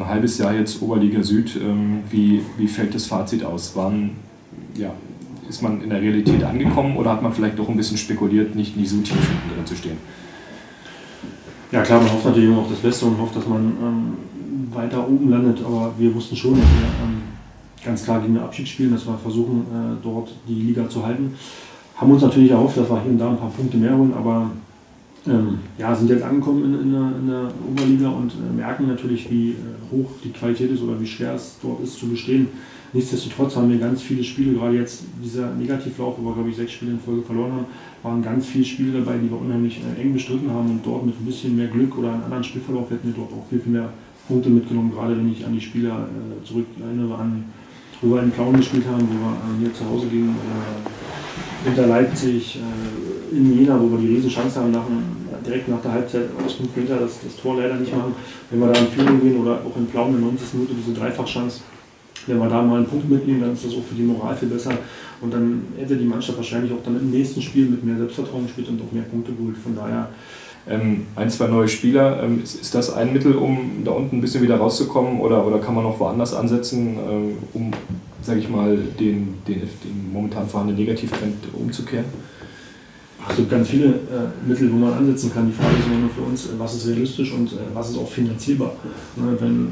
halbes Jahr jetzt Oberliga Süd. Wie fällt das Fazit aus? Ist man in der Realität angekommen oder hat man vielleicht doch ein bisschen spekuliert, nicht so tief hinten drin zu stehen? Ja klar, man hofft natürlich immer auf das Beste und hofft, dass man weiter oben landet, aber wir wussten schon, dass wir ganz klar gegen den Abschied spielen, dass wir versuchen, dort die Liga zu halten. Haben uns natürlich erhofft, dass wir hier und da ein paar Punkte mehr holen, aber sind jetzt angekommen in der Oberliga und merken natürlich, wie hoch die Qualität ist oder wie schwer es dort ist zu bestehen. Nichtsdestotrotz haben wir ganz viele Spiele, gerade jetzt dieser Negativlauf, wo wir glaube ich 6 Spiele in Folge verloren haben, waren ganz viele Spiele dabei, die wir unheimlich eng bestritten haben und dort mit ein bisschen mehr Glück oder einem anderen Spielverlauf hätten wir dort auch viel mehr Punkte mitgenommen, gerade wenn ich an die Spieler zurück erinnere, wo wir in Plauen gespielt haben, wo wir hier zu Hause gegen Inter Leipzig, in Jena, wo wir die riesen Chance haben, direkt nach der Halbzeit aus 5 Meter das Tor leider nicht machen. Wenn wir da in Führung gehen oder auch in Plauen in der 90. Minute diese Dreifachchance, wenn wir da mal einen Punkt mitnehmen, dann ist das auch für die Moral viel besser. Und dann hätte die Mannschaft wahrscheinlich auch dann im nächsten Spiel mit mehr Selbstvertrauen gespielt und auch mehr Punkte geholt. Von daher. 1, 2 neue Spieler, ist das ein Mittel, um da unten ein bisschen wieder rauszukommen oder kann man noch woanders ansetzen, um, sage ich mal, den momentan vorhandenen Negativtrend umzukehren? Es gibt ganz viele Mittel, wo man ansetzen kann. Die Frage ist immer nur für uns, was ist realistisch und was ist auch finanzierbar. Wenn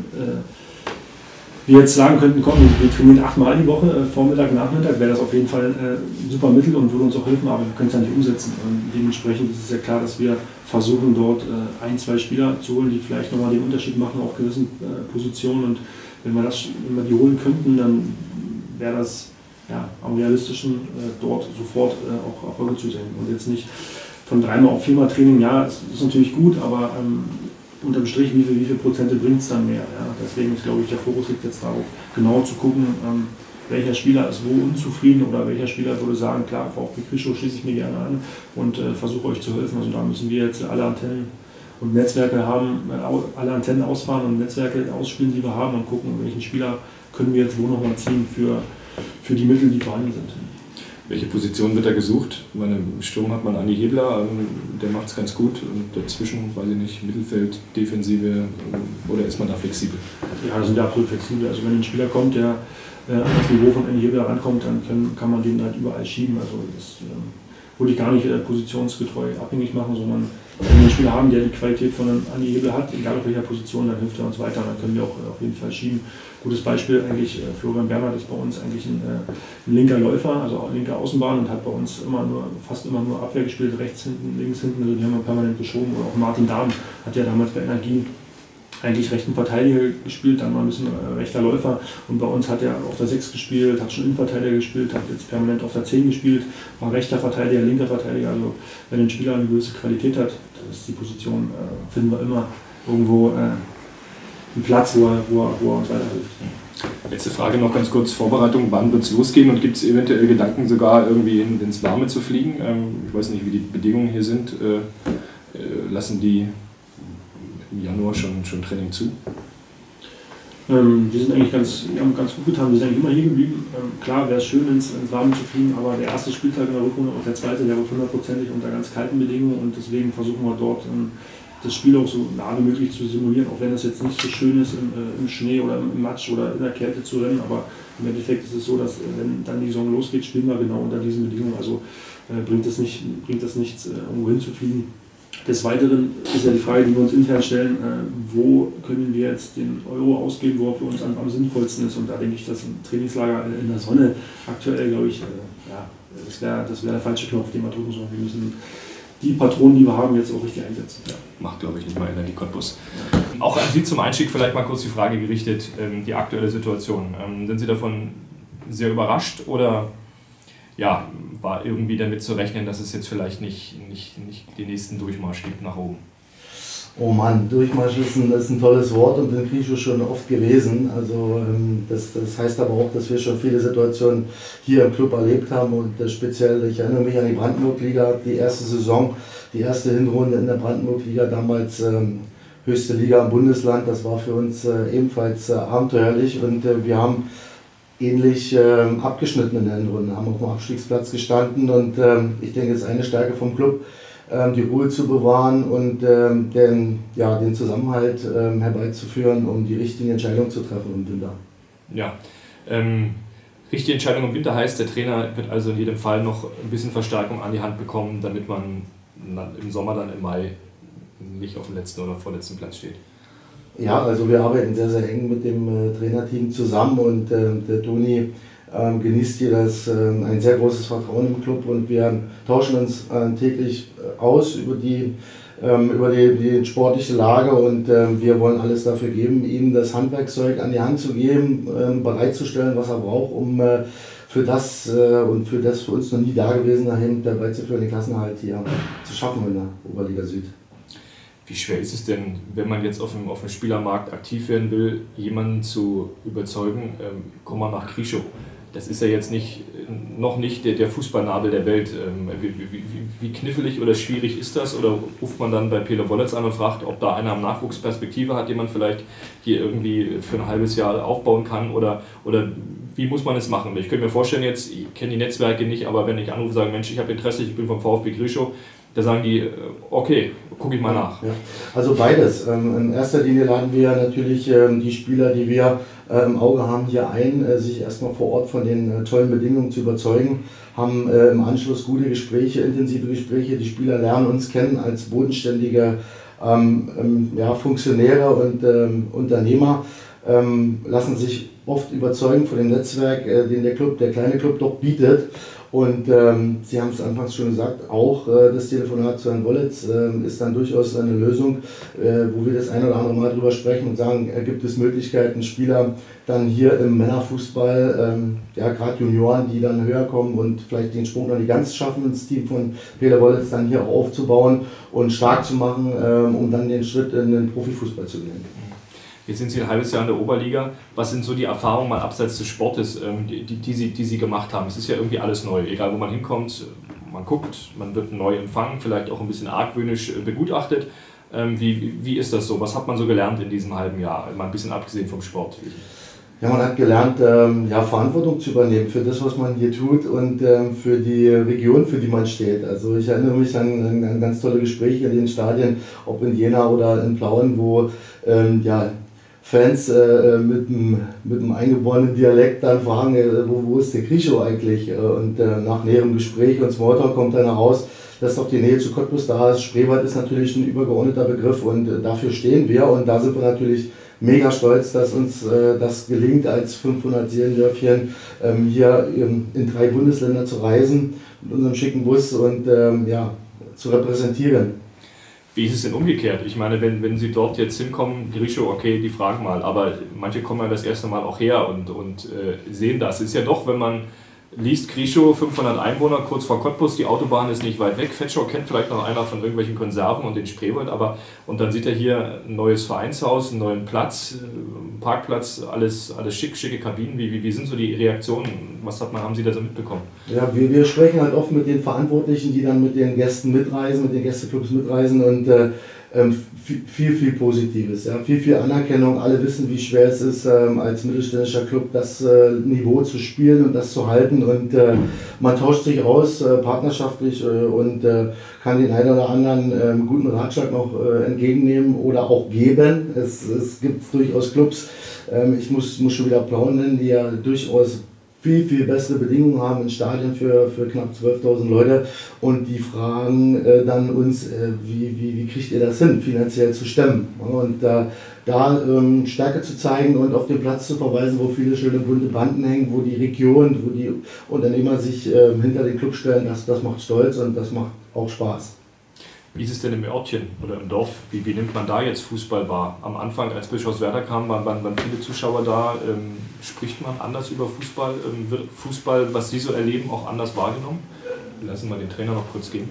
wir jetzt sagen könnten, komm, wir trainieren 8-mal die Woche, Vormittag, Nachmittag, wäre das auf jeden Fall ein super Mittel und würde uns auch helfen, aber wir können es ja nicht umsetzen. Und dementsprechend ist es ja klar, dass wir versuchen, dort 1, 2 Spieler zu holen, die vielleicht nochmal den Unterschied machen auf gewissen Positionen. Und wenn wir die holen könnten, dann wäre das am realistischen, dort sofort auch Erfolge zu sehen. Und jetzt nicht von 3-mal auf 4-mal Training, es ist natürlich gut, aber unterm Strich, wie viel Prozente bringt es dann mehr? Ja? Deswegen ist, glaube ich, der Fokus liegt jetzt darauf, genau zu gucken, welcher Spieler ist wo unzufrieden oder welcher Spieler würde sagen, klar, VfB Quischow schließe ich mir gerne an und versuche euch zu helfen. Also da müssen wir jetzt alle Antennen und Netzwerke haben, alle Antennen ausfahren und Netzwerke ausspielen, die wir haben und gucken, welchen Spieler können wir jetzt wo nochmal ziehen für die Mittel, die vorhanden sind. Welche Position wird da gesucht? Im Sturm hat man Andi Hebler, der macht es ganz gut. Und dazwischen, weiß ich nicht, Mittelfeld, Defensive, oder ist man da flexibel? Ja, da sind wir absolut flexibel. Also wenn ein Spieler kommt, der an das Niveau von Andi Hebler rankommt, dann kann man den halt überall schieben. Also das würde ich gar nicht positionsgetreu abhängig machen, sondern wenn wir einen Spieler haben, der die Qualität von einem Andi Hebler hat, egal auf welcher Position, dann hilft er uns weiter. Dann können wir auch auf jeden Fall schieben. Gutes Beispiel eigentlich, Florian Bernhard ist bei uns eigentlich ein linker Läufer, also auch linker Außenbahn und hat bei uns fast immer nur Abwehr gespielt, rechts hinten, links hinten, also die haben wir permanent geschoben. Oder auch Martin Dahm hat ja damals bei Energie eigentlich rechten Verteidiger gespielt, dann mal ein bisschen rechter Läufer und bei uns hat er auf der 6 gespielt, hat schon Innenverteidiger gespielt, hat jetzt permanent auf der 10 gespielt, war rechter Verteidiger, linker Verteidiger, also wenn ein Spieler eine gewisse Qualität hat, dann ist die Position, finden wir immer irgendwo einen Platz, wo er uns weiterhilft. Letzte Frage noch ganz kurz, Vorbereitung, wann wird es losgehen und gibt es eventuell Gedanken sogar irgendwie ins Warme zu fliegen? Ich weiß nicht, wie die Bedingungen hier sind, lassen die im Januar schon Training zu? Wir sind eigentlich wir haben ganz gut getan, wir sind eigentlich immer hier geblieben. Klar wäre es schön, ins Warme zu fliegen, aber der erste Spieltag in der Rückrunde und der zweite, der wird 100%ig unter ganz kalten Bedingungen und deswegen versuchen wir dort das Spiel auch so nah wie möglich zu simulieren, auch wenn es jetzt nicht so schön ist, im Schnee oder im Matsch oder in der Kälte zu rennen, aber im Endeffekt ist es so, dass wenn dann die Saison losgeht, spielen wir genau unter diesen Bedingungen, also bringt es nichts, irgendwo hinzufliegen. Des Weiteren ist ja die Frage, die wir uns intern stellen, wo können wir jetzt den Euro ausgeben, wo er für uns am sinnvollsten ist. Und da denke ich, dass ein Trainingslager in der Sonne aktuell, glaube ich, das wäre der falsche Knopf, den wir drücken sollen. Wir müssen die Patronen, die wir haben, jetzt auch richtig einsetzen. Ja. Macht, glaube ich, nicht mal Energie Cottbus. Ja. Auch an Sie zum Einstieg vielleicht mal kurz die Frage gerichtet, die aktuelle Situation. Sind Sie davon sehr überrascht oder war irgendwie damit zu rechnen, dass es jetzt vielleicht nicht den nächsten Durchmarsch gibt nach oben? Oh Mann, Durchmarsch ist ein tolles Wort und in Quischow schon oft gewesen. Also das heißt aber auch, dass wir schon viele Situationen hier im Club erlebt haben und speziell, ich erinnere mich an die Brandenburg-Liga, die erste Saison, die erste Hinrunde in der Brandenburg-Liga, damals höchste Liga im Bundesland, das war für uns ebenfalls abenteuerlich und wir haben ähnlich abgeschnitten in der Hinrunde, haben auf dem Abstiegsplatz gestanden und ich denke, es ist eine Stärke vom Club, die Ruhe zu bewahren und den Zusammenhalt herbeizuführen, um die richtigen Entscheidungen zu treffen im Winter. Ja, richtige Entscheidung im Winter heißt, der Trainer wird also in jedem Fall noch ein bisschen Verstärkung an die Hand bekommen, damit man im Sommer dann im Mai nicht auf dem letzten oder vorletzten Platz steht. Ja, also wir arbeiten sehr, sehr eng mit dem Trainerteam zusammen und der Toni genießt hier ein sehr großes Vertrauen im Club und wir tauschen uns täglich aus über die sportliche Lage und wir wollen alles dafür geben, ihm das Handwerkszeug an die Hand zu geben, bereitzustellen, was er braucht, um für das für uns noch nie dagewesene Hemd dabei zu führen, den Klassenerhalt hier zu schaffen in der Oberliga Süd. Wie schwer ist es denn, wenn man jetzt auf dem Spielermarkt aktiv werden will, jemanden zu überzeugen, komm mal nach Krischow? Das ist ja jetzt noch nicht der Fußballnabel der Welt. Wie knifflig oder schwierig ist das? Oder ruft man dann bei Pele Wollitz an und fragt, ob da einer am Nachwuchs Perspektive hat, den man vielleicht hier irgendwie für ein halbes Jahr aufbauen kann? Oder wie muss man es machen? Ich könnte mir vorstellen, jetzt, ich kenne die Netzwerke nicht, aber wenn ich anrufe und sage, Mensch, ich habe Interesse, ich bin vom VfB Krischow, da sagen die, okay, gucke ich mal nach. Ja. Also beides. In erster Linie laden wir natürlich die Spieler, die wir im Auge haben, hier ein, sich erstmal vor Ort von den tollen Bedingungen zu überzeugen, haben im Anschluss gute Gespräche, intensive Gespräche. Die Spieler lernen uns kennen als bodenständige Funktionäre und Unternehmer, lassen sich oft überzeugen von dem Netzwerk, den der kleine Club doch bietet. Und Sie haben es anfangs schon gesagt, auch das Telefonat zu Herrn Wollitz ist dann durchaus eine Lösung, wo wir das ein oder andere Mal drüber sprechen und sagen, gibt es Möglichkeiten, Spieler dann hier im Männerfußball, gerade Junioren, die dann höher kommen und vielleicht den Sprung dann nicht ganz schaffen, ins Team von Pele Wollitz dann hier auch aufzubauen und stark zu machen, um dann den Schritt in den Profifußball zu gehen. Jetzt sind Sie ein halbes Jahr in der Oberliga. Was sind so die Erfahrungen mal abseits des Sportes, die Sie gemacht haben? Es ist ja irgendwie alles neu. Egal wo man hinkommt, man guckt, man wird neu empfangen, vielleicht auch ein bisschen argwöhnisch begutachtet. Wie ist das so? Was hat man so gelernt in diesem halben Jahr? Mal ein bisschen abgesehen vom Sport. Ja, man hat gelernt, Verantwortung zu übernehmen für das, was man hier tut und für die Region, für die man steht. Also ich erinnere mich an ganz tolle Gespräche in den Stadien, ob in Jena oder in Plauen, wo Fans mit einem eingeborenen Dialekt dann fragen, wo ist der Krischow eigentlich? Und nach näherem Gespräch und Smalltalk kommt dann heraus, dass doch die Nähe zu Cottbus da ist. Spreewald ist natürlich ein übergeordneter Begriff und dafür stehen wir und da sind wir natürlich mega stolz, dass uns das gelingt, als 500-Seelendörfchen hier in 3 Bundesländer zu reisen mit unserem schicken Bus und zu repräsentieren. Wie ist es denn umgekehrt? Ich meine, wenn Sie dort jetzt hinkommen, Krischow, okay, die fragen mal, aber manche kommen ja das erste Mal auch her und sehen das. Es ist ja doch, wenn man liest, Krischow, 500 Einwohner, kurz vor Cottbus, die Autobahn ist nicht weit weg. Fetschau kennt vielleicht noch einer von irgendwelchen Konserven und den Spreewald, und dann sieht er hier ein neues Vereinshaus, einen neuen Platz, Parkplatz, alles schick, schicke Kabinen. Wie sind so die Reaktionen? Haben Sie da so mitbekommen? Ja, wir sprechen halt oft mit den Verantwortlichen, die dann mit den Gästen mitreisen, mit den Gästeclubs mitreisen und viel Positives, ja, viel Anerkennung. Alle wissen, wie schwer es ist, als mittelständischer Club das Niveau zu spielen und das zu halten und man tauscht sich aus, partnerschaftlich und kann den einen oder anderen guten Ratschlag noch entgegennehmen oder auch geben. Es gibt durchaus Clubs, ich muss schon wieder Plauen nennen, die ja durchaus viel bessere Bedingungen haben in Stadien für knapp 12.000 Leute und die fragen dann uns, wie kriegt ihr das hin, finanziell zu stemmen? Und da Stärke zu zeigen und auf den Platz zu verweisen, wo viele schöne bunte Banden hängen, wo die Region, wo die Unternehmer sich hinter den Club stellen, das macht stolz und das macht auch Spaß. Wie ist es denn im Örtchen oder im Dorf? Wie nimmt man da jetzt Fußball wahr? Am Anfang, als Bischofswerda kam, waren viele Zuschauer da. Spricht man anders über Fußball? Wird Fußball, was Sie so erleben, auch anders wahrgenommen? Lassen wir den Trainer noch kurz gehen.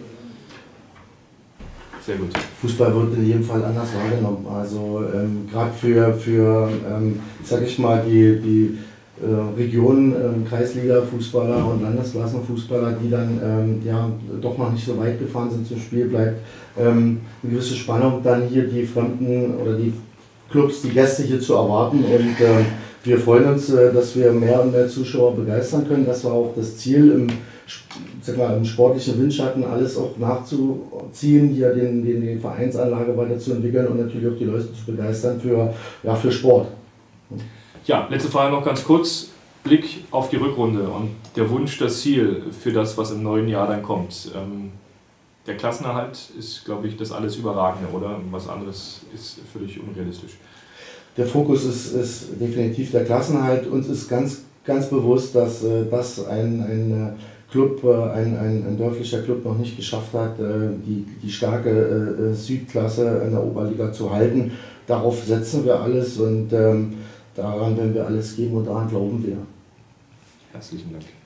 Sehr gut. Fußball wird in jedem Fall anders wahrgenommen. Also gerade für sag ich mal, die Regionen, Kreisliga-Fußballer und Landesklassenfußballer, die dann doch noch nicht so weit gefahren sind zum Spiel, bleibt eine gewisse Spannung, dann hier die Fremden oder die Clubs, die Gäste hier zu erwarten. Und wir freuen uns, dass wir mehr und mehr Zuschauer begeistern können. Das war auch das Ziel, im sportlichen Windschatten alles auch nachzuziehen, hier die Vereinsanlage weiterzuentwickeln und natürlich auch die Leute zu begeistern für Sport. Ja, letzte Frage noch ganz kurz. Blick auf die Rückrunde und der Wunsch, das Ziel für das, was im neuen Jahr dann kommt. Der Klassenerhalt ist, glaube ich, das alles Überragende, oder? Was anderes ist völlig unrealistisch. Der Fokus ist definitiv der Klassenerhalt. Uns ist ganz, ganz bewusst, dass das ein Club, ein dörflicher Club noch nicht geschafft hat, die starke Südklasse in der Oberliga zu halten. Darauf setzen wir alles und daran werden wir alles geben und daran glauben wir. Herzlichen Dank.